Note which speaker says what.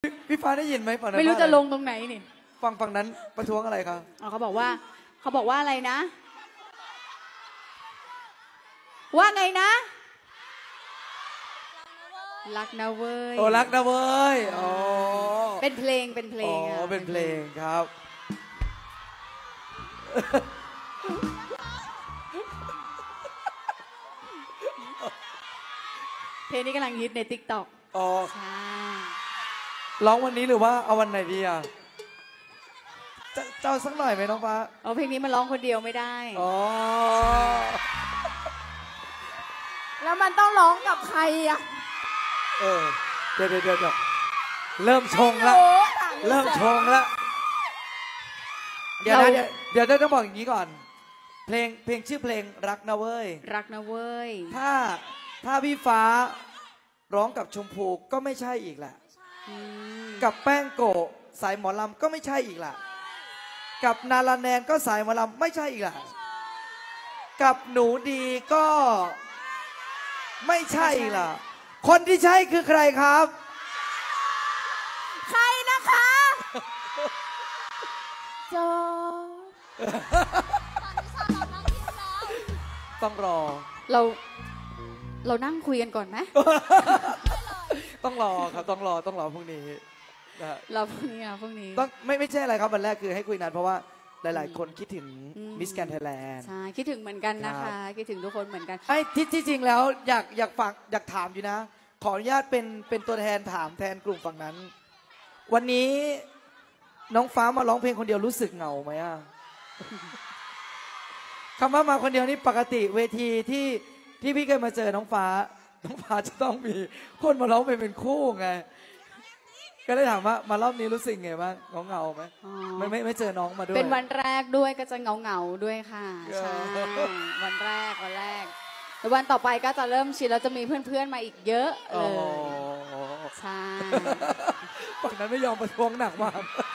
Speaker 1: พี่ฟ้าได้ยินไหมฝั่งนั้น
Speaker 2: ไม่รู้จะลงตรงไหนนี่
Speaker 1: ฝั่งนั้นประท้วงอะไรครับ
Speaker 2: เขาบอกว่าอะไรนะว่าไงนะรักนะเว้ย
Speaker 1: โอ้รักนะเว้ยอ๋อ
Speaker 2: เป็นเพลง
Speaker 1: อ๋อเป็นเพลงครับ
Speaker 2: เพลงนี้กำลังฮิตใน TikTok
Speaker 1: อ๋อ
Speaker 2: ใช่
Speaker 1: ร้องวันนี้หรือว่าเอาวันไหนดีอ่ะเจ้าสักหน่อยไหมน้องฟ้า
Speaker 2: อ๋อเพลงนี้มันร้องคนเดียวไม่ได้
Speaker 1: อ๋อ
Speaker 2: แล้วมันต้องร้องกับใครอ่ะ
Speaker 1: เดี๋ยวเริ่มชงละเริ่มชงละเดี๋ยวต้องบอกอย่างนี้ก่อนเพลงชื่อเพลงรักนะเว้ย
Speaker 2: รักนะเว้ย
Speaker 1: ถ้าพี่ฟ้าร้องกับชมพูก็ไม่ใช่อีกแหละกับแป้งโกะสายหมอลำก็ไม่ใช่อีกล่ะกับนาลาแนนก็สายหมอลำไม่ใช่อีกล่ะกับหนูดีก็ไม่ใช่อีกล่ะคนที่ใช่คือใครครับ
Speaker 2: ใครนะคะจอ
Speaker 1: ต้องรอ
Speaker 2: เรานั่งคุยกันก่อนไหม
Speaker 1: ต้องรอครับต้องรอพรุ่งนี้
Speaker 2: เราพรุ่งนี้
Speaker 1: ต้องไม่ใช่อะไรครับวันแรกคือให้คุยนานเพราะว่าหลายๆคนคิดถึงมิสแกรนด์ไทยแลนด์
Speaker 2: ใช่คิดถึงเหมือนกันนะคะคิดถึงทุกคนเหมือนกัน
Speaker 1: ไอ้ที่จริงแล้วอยากถามอยู่นะขออนุญาตเป็นตัวแทนถามแทนกลุ่มฝั่งนั้นวันนี้น้องฟ้ามาร้องเพลงคนเดียวรู้สึกเหงาไหมอ่ะ คำว่ามาคนเดียวนี่ปกติเวทีที่พี่เคยมาเจอน้องฟ้าจะต้องมีคนมาร้องเพลงเป็นคู่ไงก็เลยถามว่ามารอบนี้รู้สึกไงบ้างเหงาไหมไม่เจอน้องมาด้วย
Speaker 2: เป็นวันแรกด้วยก็จะเหงาด้วยค่ะใช่วันแรกแล้ววันต่อไปก็จะเริ่มชินแล้วจะมีเพื่อนๆมาอีกเยอะเลยใช่
Speaker 1: ฝั่งนั้นไม่ยอมประท้วงหนักมาก